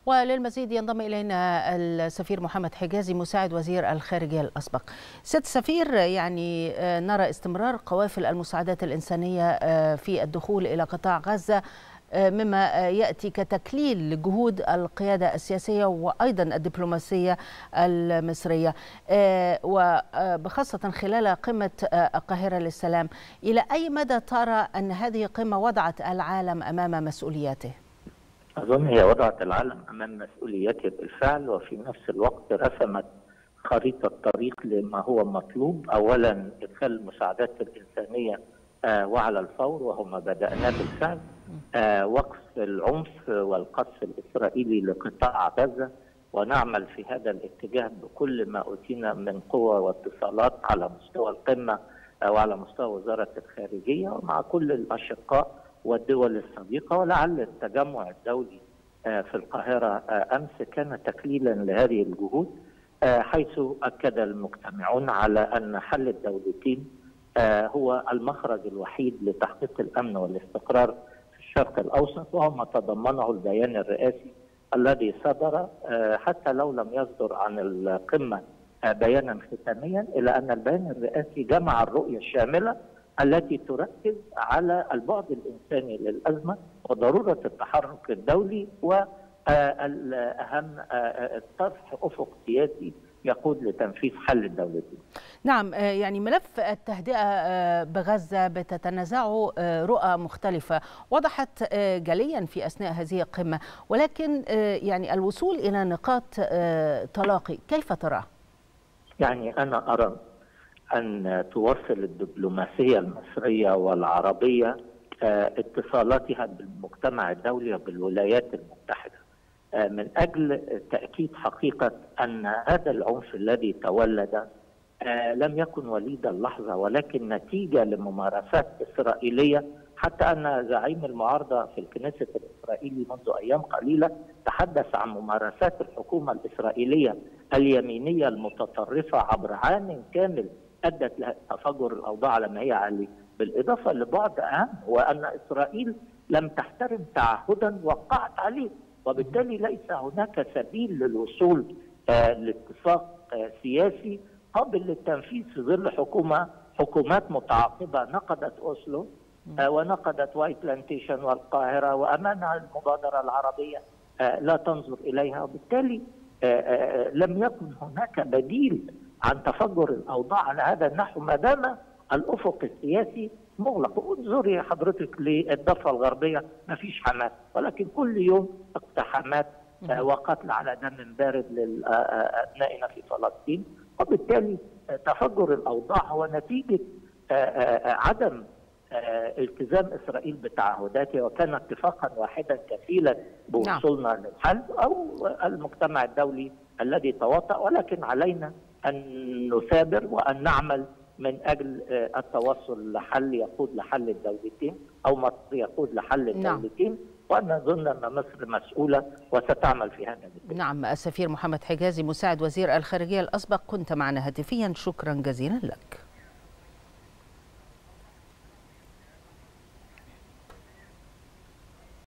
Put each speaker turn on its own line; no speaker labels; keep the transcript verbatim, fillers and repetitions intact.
وللمزيد ينضم إلينا السفير محمد حجازي مساعد وزير الخارجية الأسبق. سيد السفير، يعني نرى استمرار قوافل المساعدات الإنسانية في الدخول إلى قطاع غزة، مما يأتي كتكليل لجهود القيادة السياسية وأيضا الدبلوماسية المصرية، وبخاصة خلال قمة القاهرة للسلام. إلى أي مدى ترى أن هذه قمة وضعت العالم أمام مسؤولياته؟
أظن هي وضعت العالم أمام مسؤولياته بالفعل، وفي نفس الوقت رسمت خريطة طريق لما هو مطلوب. أولا إدخال المساعدات الإنسانية آه وعلى الفور، وهو ما بدأناه بالفعل. آه وقف العنف والقصف الإسرائيلي لقطاع غزة، ونعمل في هذا الاتجاه بكل ما أوتينا من قوة واتصالات على مستوى القمة آه وعلى مستوى وزارة الخارجية ومع كل الأشقاء والدول الصديقة. ولعل التجمع الدولي آه في القاهرة آه أمس كان تكليلا لهذه الجهود، آه حيث أكد المجتمعون على أن حل الدولتين آه هو المخرج الوحيد لتحقيق الأمن والاستقرار في الشرق الأوسط، وهو ما تضمنه البيان الرئاسي الذي صدر، آه حتى لو لم يصدر عن القمة آه بيانا ختاميا، إلا أن البيان الرئاسي جمع الرؤية الشاملة التي تركز على البعد الإنساني للأزمة وضرورة التحرك الدولي، والأهم طرح أفق سياسي يقود لتنفيذ حل الدولتين.
نعم، يعني ملف التهدئة بغزة بتتنازعه رؤى مختلفة وضحت جليا في أثناء هذه القمة، ولكن يعني الوصول إلى نقاط تلاقي كيف تراه؟
يعني أنا أرى أن تواصل الدبلوماسية المصرية والعربية اتصالاتها بالمجتمع الدولي وبالولايات المتحدة من أجل تأكيد حقيقة أن هذا العنف الذي تولد لم يكن وليد اللحظة، ولكن نتيجة لممارسات إسرائيلية. حتى أن زعيم المعارضة في الكنيست الإسرائيلي منذ أيام قليلة تحدث عن ممارسات الحكومة الإسرائيلية اليمينية المتطرفة عبر عام كامل أدت لتفجر الأوضاع على ما هي عليه، بالإضافة لبعد أهم وأن إسرائيل لم تحترم تعهدا وقعت عليه، وبالتالي ليس هناك سبيل للوصول آه لاتفاق آه سياسي قابل للتنفيذ في ظل حكومة حكومات متعاقبة نقضت أوسلو آه ونقضت وايت بلانتيشن والقاهرة، وأمانها المبادرة العربية آه لا تنظر إليها، وبالتالي آه آه لم يكن هناك بديل عن تفجر الأوضاع على هذا النحو ما دام الأفق السياسي مغلق. انظري حضرتك للضفة الغربية، ما فيش حماس، ولكن كل يوم اقتحامات آه وقتل على دم بارد لأبنائنا في فلسطين، وبالتالي آه تفجر الأوضاع هو نتيجة آه آه عدم آه التزام إسرائيل بتعهداتها، وكان اتفاقا واحدا كفيلا بوصولنا نعم. للحل، أو المجتمع الدولي الذي تواطأ، ولكن علينا أن نثابر وأن نعمل من أجل التوصل لحل يقود لحل الدولتين، أو مصر يقود لحل الدولتين. نعم. وأنا أظن أن مصر مسؤولة وستعمل في هذا الاتجاه.
نعم. السفير محمد حجازي مساعد وزير الخارجية الأسبق كنت معنا هاتفيا، شكرا جزيلا لك.